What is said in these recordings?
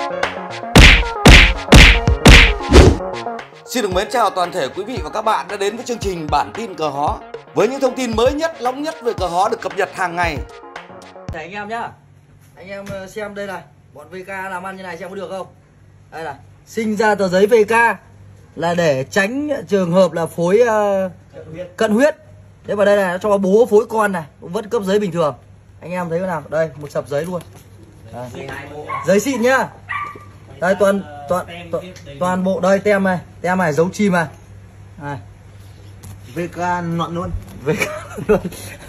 Xin được mến chào toàn thể quý vị và các bạn đã đến với chương trình Bản tin cờ hó với những thông tin mới nhất, nóng nhất về cờ hó được cập nhật hàng ngày. Để anh em nhá, anh em xem đây này, bọn VK làm ăn như này xem có được không? Đây này, sinh ra tờ giấy VK là để tránh trường hợp là phối cận huyết. Thế vào đây này nó cho bố phối con này, vẫn cấp giấy bình thường. Anh em thấy thế nào? Đây, một sập giấy luôn. Đây. Giấy xịn nhá. Đây toàn bộ đây tem này dấu chim này. Này. VK nọn luôn. VK luôn.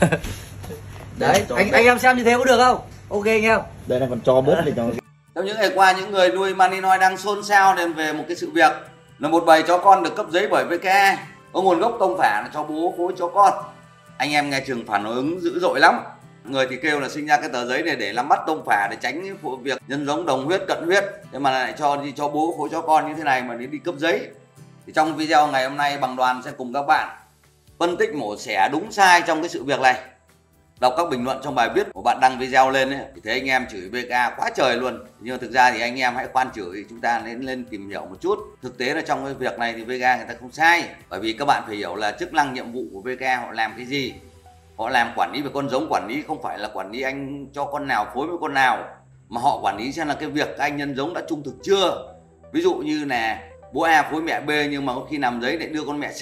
Đấy, anh em xem như thế có được không? Ok anh em. Đây là còn cho bốt để cho. Trong những ngày qua, những người nuôi Malinois đang xôn xao đến về một cái sự việc là một bầy chó con được cấp giấy bởi VK có nguồn gốc tông phả là cho bố phối chó con. Anh em nghe chừng phản ứng dữ dội lắm. Người thì kêu là sinh ra cái tờ giấy này để làm bắt tông phả, để tránh việc nhân giống đồng huyết cận huyết, nhưng mà lại cho bố phối chó con như thế này mà đến đi cấp giấy. Thì trong video ngày hôm nay, Bằng Đoàn sẽ cùng các bạn phân tích mổ xẻ đúng sai trong cái sự việc này. Đọc các bình luận trong bài viết của bạn đăng video lên ấy, thì thấy anh em chửi VK quá trời luôn. Nhưng mà thực ra thì anh em hãy khoan chửi, chúng ta nên lên tìm hiểu một chút. Thực tế là trong cái việc này thì VK người ta không sai, bởi vì các bạn phải hiểu là chức năng nhiệm vụ của VK họ làm cái gì. Họ làm quản lý về con giống, quản lý không phải là quản lý anh cho con nào phối với con nào, mà họ quản lý xem là cái việc các anh nhân giống đã trung thực chưa. Ví dụ như là bố A phối mẹ B nhưng mà có khi làm giấy lại đưa con mẹ C.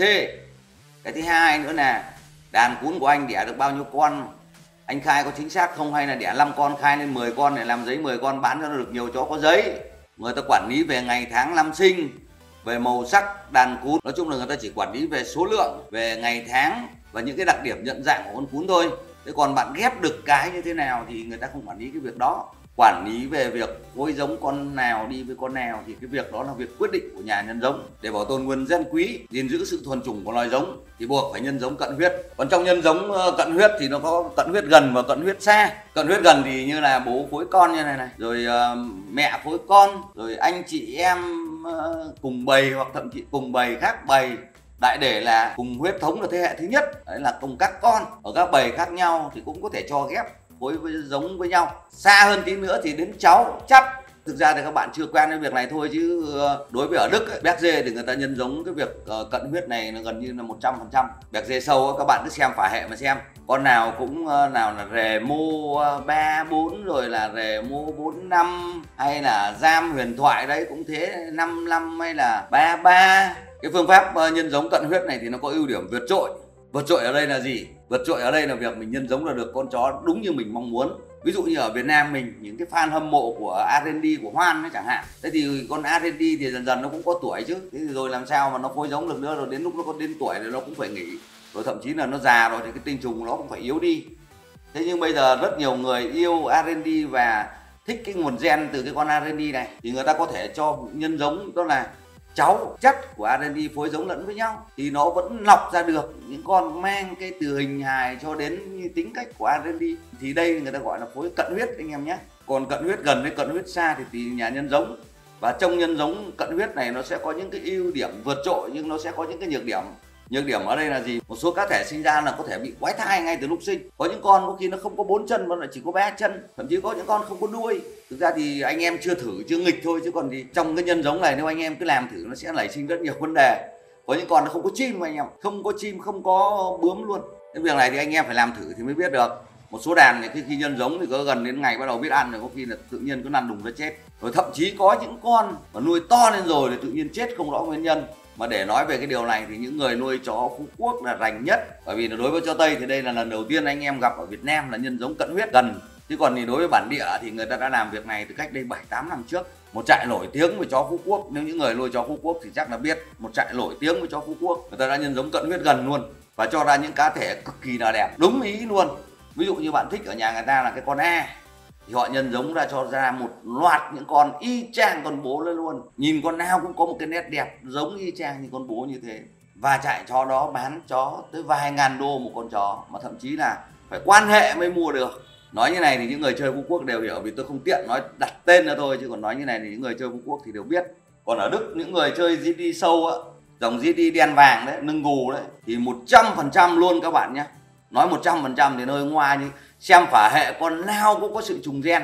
Cái thứ hai nữa là đàn cún của anh đẻ được bao nhiêu con, anh khai có chính xác không, hay là đẻ 5 con khai lên 10 con để làm giấy 10 con bán cho nó được nhiều chó có giấy. Người ta quản lý về ngày tháng năm sinh, về màu sắc đàn cún, nói chung là người ta chỉ quản lý về số lượng, về ngày tháng và những cái đặc điểm nhận dạng của con cún thôi. Thế còn bạn ghép được cái như thế nào thì người ta không quản lý cái việc đó. Quản lý về việc phối giống con nào đi với con nào thì cái việc đó là việc quyết định của nhà nhân giống. Để bảo tồn nguồn gen quý, gìn giữ sự thuần chủng của loài giống thì buộc phải nhân giống cận huyết. Còn trong nhân giống cận huyết thì nó có cận huyết gần và cận huyết xa. Cận huyết gần thì như là bố phối con như này này, rồi mẹ phối con, rồi anh chị em cùng bầy hoặc thậm chí cùng bầy khác bầy. Đại để là cùng huyết thống là thế hệ thứ nhất, đấy là cùng các con ở các bầy khác nhau thì cũng có thể cho ghép phối với giống với nhau. Xa hơn tí nữa thì đến cháu chắt. Thực ra thì các bạn chưa quen với việc này thôi, chứ đối với ở Đức ấy, Béc dê thì người ta nhân giống cái việc cận huyết này nó gần như là 100%. Béc dê sâu ấy, các bạn cứ xem phả hệ mà xem, con nào cũng nào là rề mô 34 rồi là rề mô 45 hay là giam huyền thoại đấy cũng thế 55 hay là 33. Cái phương pháp nhân giống cận huyết này thì nó có ưu điểm vượt trội. Vượt trội ở đây là gì? Vượt trội ở đây là việc mình nhân giống là được con chó đúng như mình mong muốn. Ví dụ như ở Việt Nam mình, những cái fan hâm mộ của R&D của Hoan ấy chẳng hạn. Thế thì con R&D thì dần dần nó cũng có tuổi chứ. Thế thì rồi làm sao mà nó phối giống được nữa, rồi đến lúc nó có đến tuổi rồi nó cũng phải nghỉ. Rồi thậm chí là nó già rồi thì cái tinh trùng nó cũng phải yếu đi. Thế nhưng bây giờ rất nhiều người yêu R&D và thích cái nguồn gen từ cái con R&D này thì người ta có thể cho nhân giống, đó là cháu chất của R&D phối giống lẫn với nhau thì nó vẫn lọc ra được những con mang cái từ hình hài cho đến như tính cách của R&D. Thì đây người ta gọi là phối cận huyết anh em nhé. Còn cận huyết gần với cận huyết xa thì tùy nhà nhân giống. Và trong nhân giống cận huyết này nó sẽ có những cái ưu điểm vượt trội, nhưng nó sẽ có những cái nhược điểm. Nhược điểm ở đây là gì? Một số cá thể sinh ra là có thể bị quái thai ngay từ lúc sinh. Có những con có khi nó không có 4 chân mà lại chỉ có 3 chân. Thậm chí có những con không có đuôi. Thực ra thì anh em chưa thử, chưa nghịch thôi, chứ còn thì trong cái nhân giống này nếu anh em cứ làm thử nó sẽ nảy sinh rất nhiều vấn đề. Có những con nó không có chim anh em, không có chim, không có bướm luôn. Cái việc này thì anh em phải làm thử thì mới biết được. Một số đàn thì khi nhân giống thì có gần đến ngày bắt đầu biết ăn rồi có khi là tự nhiên cứ năn đùng ra chết. Rồi thậm chí có những con mà nuôi to lên rồi thì tự nhiên chết không rõ nguyên nhân. Mà để nói về cái điều này thì những người nuôi chó Phú Quốc là rành nhất. Bởi vì đối với chó Tây thì đây là lần đầu tiên anh em gặp ở Việt Nam là nhân giống cận huyết gần. Chứ còn thì đối với bản địa thì người ta đã làm việc này từ cách đây 7-8 năm trước. Một trại nổi tiếng với chó Phú Quốc, nếu những người nuôi chó Phú Quốc thì chắc là biết. Một trại nổi tiếng với chó Phú Quốc, người ta đã nhân giống cận huyết gần luôn và cho ra những cá thể cực kỳ là đẹp, đúng ý luôn. Ví dụ như bạn thích ở nhà người ta là cái con A thì họ nhân giống ra cho ra một loạt những con y chang con bố lên luôn. Nhìn con nào cũng có một cái nét đẹp giống y chang như con bố như thế. Và trại chó đó bán chó tới vài ngàn đô một con chó, mà thậm chí là phải quan hệ mới mua được. Nói như này thì những người chơi Phú Quốc đều hiểu, vì tôi không tiện nói đặt tên ra thôi, chứ còn nói như này thì những người chơi Phú Quốc thì đều biết. Còn ở Đức những người chơi GD sâu á, dòng GD đen vàng đấy, nâng gù đấy, thì 100% luôn các bạn nhé. Nói 100% thì hơi ngoa, nhưng xem phả hệ con nào cũng có sự trùng gen.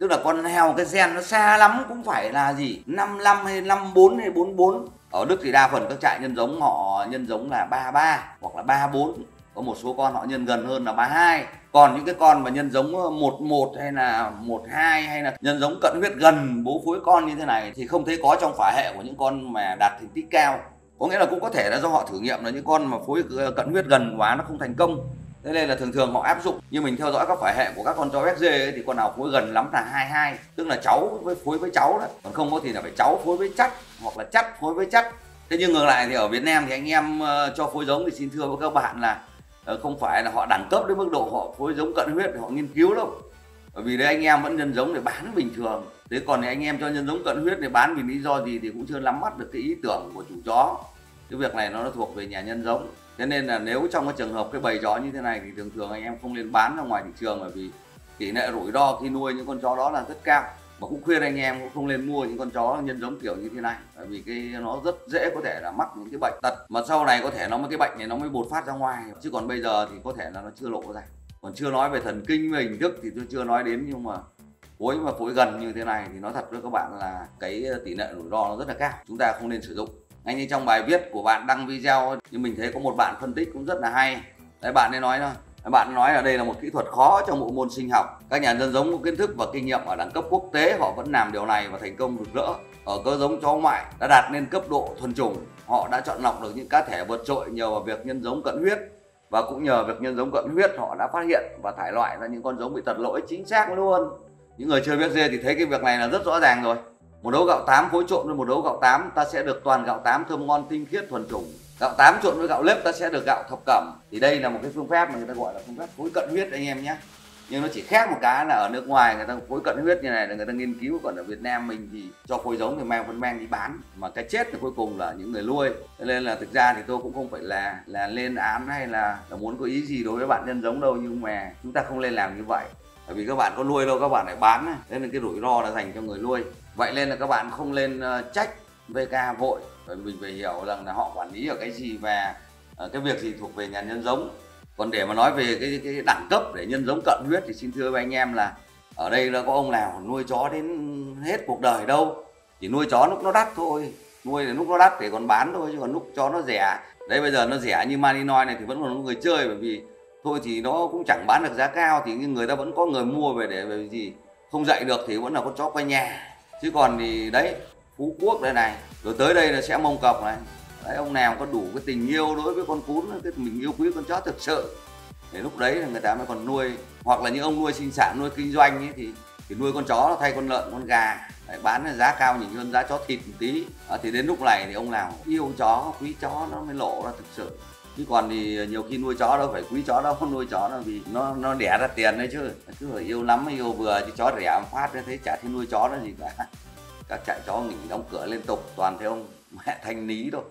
Tức là con heo cái gen nó xa lắm cũng phải là gì 55 hay 54 hay 44. Ở Đức thì đa phần các trại nhân giống họ nhân giống là 33 hoặc là 34. Có một số con họ nhân gần hơn là 32. Còn những cái con mà nhân giống 11 hay là 12 hay là nhân giống cận huyết gần bố phối con như thế này thì không thấy có trong phả hệ của những con mà đạt thành tích cao. Có nghĩa là cũng có thể là do họ thử nghiệm là những con mà phối cận huyết gần quá nó không thành công. Thế nên là thường thường họ áp dụng, như mình theo dõi các phả hệ của các con chó BSG ấy, thì con nào phối gần lắm là 22, tức là cháu với phối với cháu đó, còn không có thì là phải cháu phối với chắc hoặc là chắc phối với chắc. Thế nhưng ngược lại thì ở Việt Nam thì anh em cho phối giống thì xin thưa với các bạn là không phải là họ đẳng cấp đến mức độ họ phối giống cận huyết để họ nghiên cứu đâu. Bởi vì đấy anh em vẫn nhân giống để bán bình thường. Thế còn thì anh em cho nhân giống cận huyết để bán vì lý do gì thì cũng chưa nắm bắt được cái ý tưởng của chủ chó. Cái việc này nó thuộc về nhà nhân giống. Thế nên là nếu trong cái trường hợp cái bầy chó như thế này thì thường thường anh em không nên bán ra ngoài thị trường, bởi vì tỷ lệ rủi ro khi nuôi những con chó đó là rất cao. Mà cũng khuyên anh em cũng không nên mua những con chó nhân giống kiểu như thế này, bởi vì nó rất dễ có thể là mắc những cái bệnh tật mà sau này có thể cái bệnh này nó mới bột phát ra ngoài, chứ còn bây giờ thì có thể là nó chưa lộ ra. Còn chưa nói về thần kinh về hình thức thì tôi chưa nói đến, nhưng mà phối gần như thế này thì nói thật với các bạn là cái tỷ lệ rủi ro nó rất là cao, chúng ta không nên sử dụng. Ngay như trong bài viết của bạn đăng video, nhưng mình thấy có một bạn phân tích cũng rất là hay. Đấy, bạn ấy nói thôi. Bạn nói là đây là một kỹ thuật khó trong bộ môn sinh học. Các nhà nhân giống có kiến thức và kinh nghiệm ở đẳng cấp quốc tế họ vẫn làm điều này và thành công rực rỡ. Ở cơ giống chó ngoại đã đạt lên cấp độ thuần chủng, họ đã chọn lọc được những cá thể vượt trội nhờ vào việc nhân giống cận huyết, và cũng nhờ việc nhân giống cận huyết họ đã phát hiện và thải loại ra những con giống bị tật lỗi chính xác luôn. Những người chơi BSG thì thấy cái việc này là rất rõ ràng rồi. Một đấu gạo 8 phối trộn với một đấu gạo 8 ta sẽ được toàn gạo 8 thơm ngon tinh khiết thuần chủng. Gạo 8 trộn với gạo lếp ta sẽ được gạo thập cẩm. Thì đây là một cái phương pháp mà người ta gọi là phương pháp phối cận huyết anh em nhé. Nhưng nó chỉ khác một cái là ở nước ngoài người ta phối cận huyết như này là người ta nghiên cứu, còn ở Việt Nam mình thì cho phối giống thì mang đi bán, mà cái chết thì cuối cùng là những người nuôi. Cho nên là thực ra thì tôi cũng không phải là lên án hay là muốn có ý gì đối với bạn nhân giống đâu, nhưng mà chúng ta không nên làm như vậy. Bởi vì các bạn có nuôi đâu các bạn lại bán, thế nên cái rủi ro là dành cho người nuôi. Vậy nên là các bạn không nên trách VK vội, bởi mình phải hiểu rằng là họ quản lý ở cái gì và cái việc gì thuộc về nhà nhân giống. Còn để mà nói về cái đẳng cấp để nhân giống cận huyết thì xin thưa với anh em là ở đây là có ông nào nuôi chó đến hết cuộc đời đâu, chỉ nuôi chó lúc nó đắt thôi, nuôi đến lúc nó đắt để còn bán thôi, chứ còn lúc chó nó rẻ. Đấy, bây giờ nó rẻ như Malinois này thì vẫn còn có người chơi, bởi vì thôi thì nó cũng chẳng bán được giá cao thì người ta vẫn có người mua về để về gì không dạy được thì vẫn là con chó quanh nhà. Chứ còn thì đấy, Phú Quốc đây này, rồi tới đây là sẽ Mông Cọc này. Đấy, ông nào có đủ cái tình yêu đối với con cún, cái mình yêu quý con chó thực sự, để lúc đấy là người ta mới còn nuôi. Hoặc là những ông nuôi sinh sản, nuôi kinh doanh ấy, thì nuôi con chó thay con lợn, con gà, đấy, bán giá cao nhỉnh hơn giá chó thịt một tí. Thì đến lúc này thì ông nào yêu chó, quý chó nó mới lộ ra thực sự. Chứ còn thì nhiều khi nuôi chó đâu phải quý chó đâu, nuôi chó là vì nó đẻ ra tiền đấy chứ. Cứ phải yêu lắm yêu vừa, chứ chó rẻ phát thấy chả thấy nuôi chó nó gì cả. Các trại chó nghỉ đóng cửa liên tục, toàn thấy ông mẹ thanh lý thôi,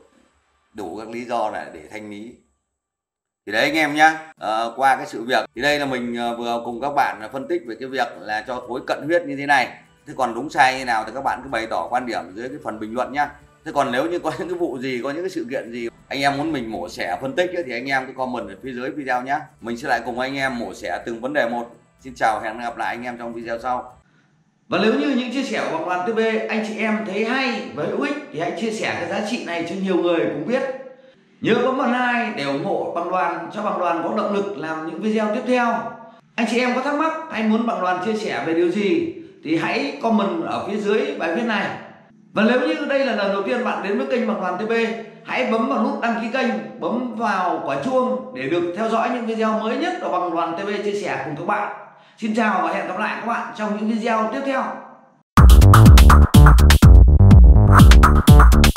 đủ các lý do này để thanh lý. Thì đấy anh em nhá, qua cái sự việc thì đây là mình vừa cùng các bạn phân tích về cái việc là cho phối cận huyết như thế này. Thế còn đúng sai như nào thì các bạn cứ bày tỏ quan điểm dưới cái phần bình luận nhá. Thế còn nếu như có những cái vụ gì, có những cái sự kiện gì anh em muốn mình mổ xẻ phân tích ấy, thì anh em cứ comment ở phía dưới video nhá. Mình sẽ lại cùng anh em mổ xẻ từng vấn đề một. Xin chào, hẹn gặp lại anh em trong video sau. Và nếu như những chia sẻ của Băng Đoàn TB anh chị em thấy hay và hữu ích thì hãy chia sẻ cái giá trị này cho nhiều người cùng biết. Nhớ bấm vào like để ủng hộ Băng Đoàn, cho Băng Đoàn có động lực làm những video tiếp theo. Anh chị em có thắc mắc hay muốn Băng Đoàn chia sẻ về điều gì thì hãy comment ở phía dưới bài viết này. Và nếu như đây là lần đầu tiên bạn đến với kênh Băng Đoàn TB, hãy bấm vào nút đăng ký kênh, bấm vào quả chuông để được theo dõi những video mới nhất của Băng Đoàn TB chia sẻ cùng các bạn. Xin chào và hẹn gặp lại các bạn trong những video tiếp theo.